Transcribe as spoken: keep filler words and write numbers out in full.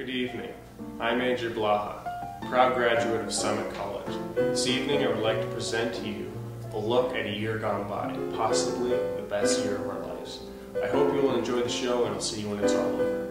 Good evening. I'm Major Blaha, proud graduate of Summit College. This evening I would like to present to you a look at a year gone by, possibly the best year of our lives. I hope you will enjoy the show, and I'll see you when it's all over.